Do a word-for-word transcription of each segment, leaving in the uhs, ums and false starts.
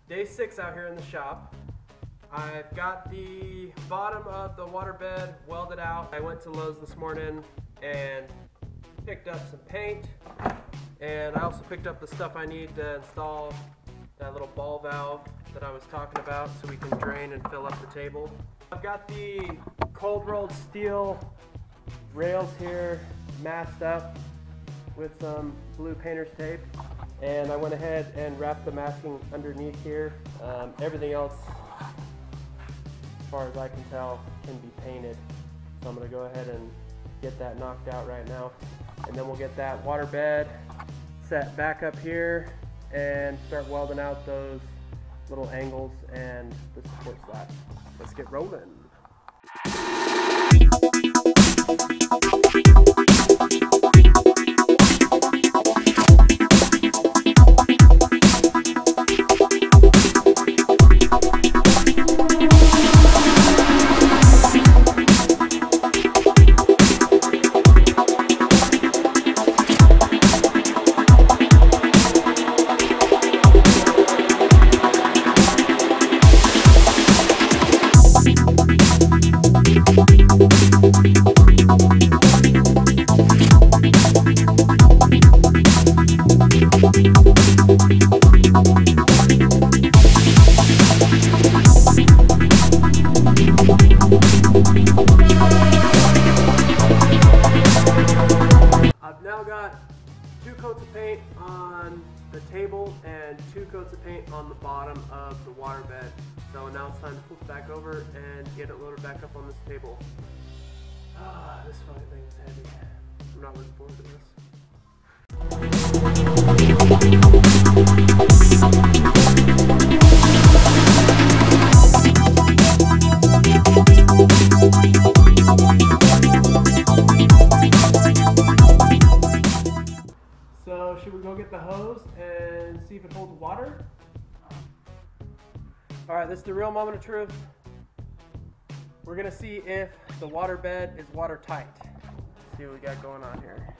Day six out here in the shop. I've got the bottom of the waterbed welded out. I went to Lowe's this morning and picked up some paint, and I also picked up the stuff I need to install that little ball valve that I was talking about so we can drain and fill up the table. I've got the cold rolled steel rails here masked up with some blue painter's tape, and I went ahead and wrapped the masking underneath here. Um, everything else, as far as I can tell, can be painted. So I'm going to go ahead and get that knocked out right now, and then we'll get that water bed set back up here and start welding out those little angles and the support slats. Let's get rolling. I've now got two coats of paint on the table and two coats of paint on the bottom of the water bed. So now it's time to flip it back over and get it loaded back up on this table. Ah, this fucking thing is heavy. I'm not looking forward to this. So should we go get the hose and see if it holds water? Alright, this is the real moment of truth. We're gonna see if the water bed is watertight. Let's see what we got going on here.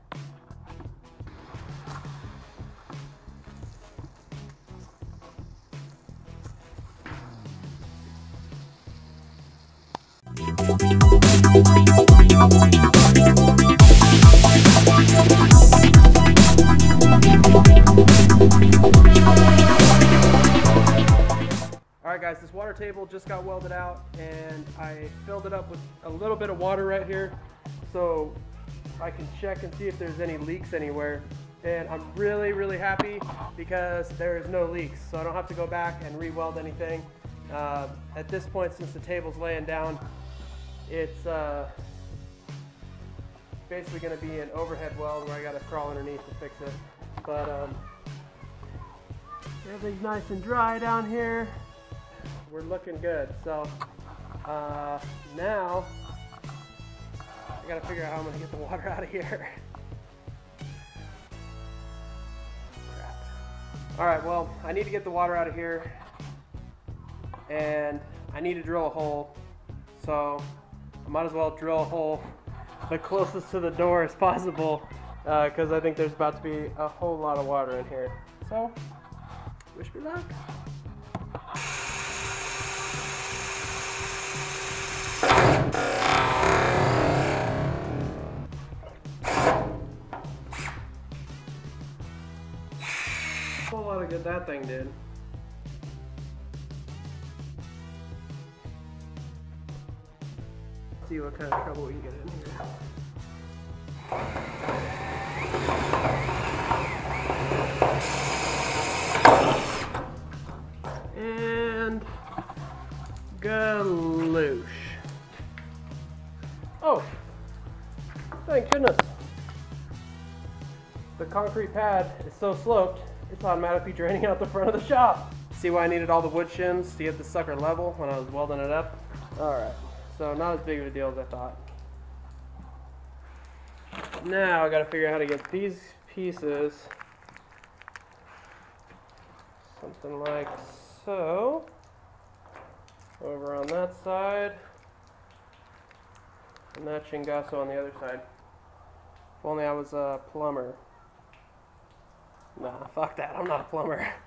Alright guys, this water table just got welded out, and I filled it up with a little bit of water right here so I can check and see if there's any leaks anywhere. And I'm really, really happy because there is no leaks, so I don't have to go back and re-weld anything. Uh, at this point, since the table's laying down, it's uh, basically going to be an overhead weld where I got to crawl underneath to fix it. But um, everything's nice and dry down here. We're looking good. So uh, now I got to figure out how I'm going to get the water out of here. Crap. All right, well, I need to get the water out of here, and I need to drill a hole. So I might as well drill a hole the closest to the door as possible, because uh, I think there's about to be a whole lot of water in here. So, wish me luck. A whole lot of good that thing did. See what kind of trouble we can get in here. And galoosh. Oh, thank goodness. The concrete pad is so sloped, it's automatically draining out the front of the shop. See why I needed all the wood shims to get the sucker level when I was welding it up? Alright. So not as big of a deal as I thought. Now I gotta figure out how to get these pieces something like so over on that side, and that chingasso on the other side. If only I was a plumber. Nah, fuck that, I'm not a plumber.